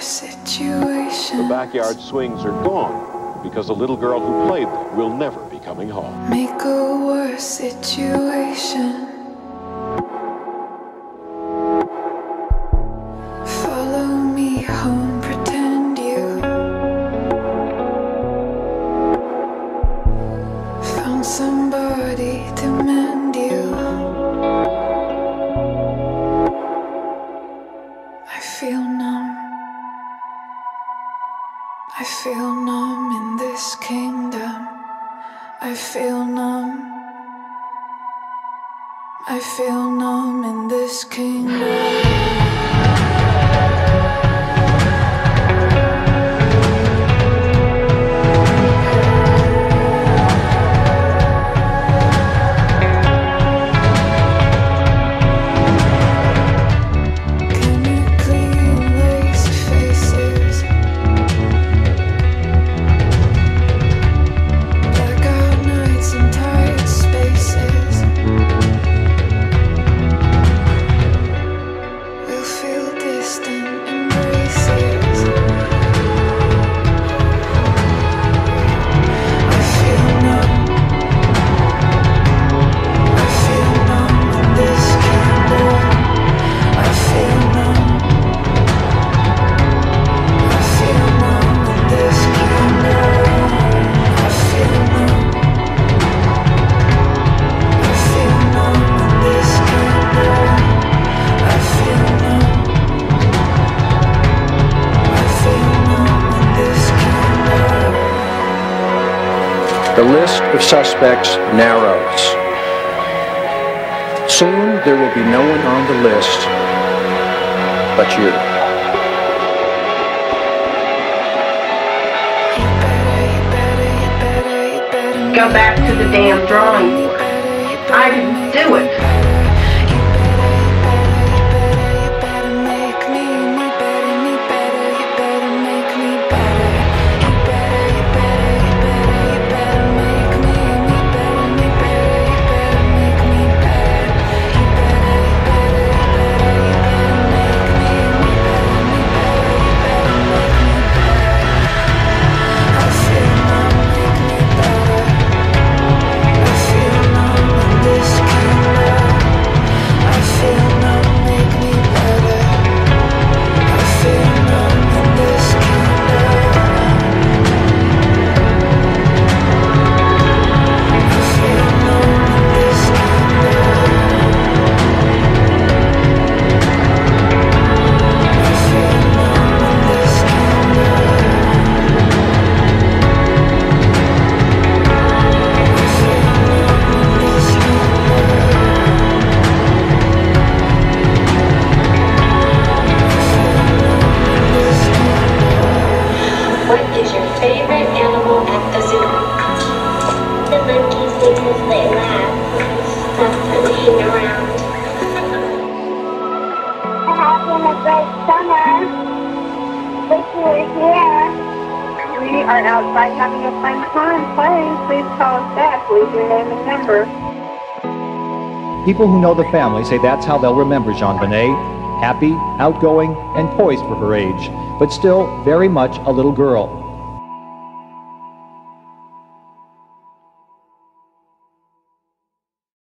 situation. The backyard swings are gone because the little girl who played them will never be coming home. Make a worse situation. Follow me home, pretend you found somebody to mend you. I feel numb. I feel numb in this kingdom. I feel numb. I feel numb in this kingdom. The list of suspects narrows. Soon there will be no one on the list but you. Go back to the damn drawing board. I didn't do it. We are outside having a fun time playing. Please call us back. Leave your name and number. People who know the family say that's how they'll remember JonBenét. Happy, outgoing, and poised for her age, but still very much a little girl.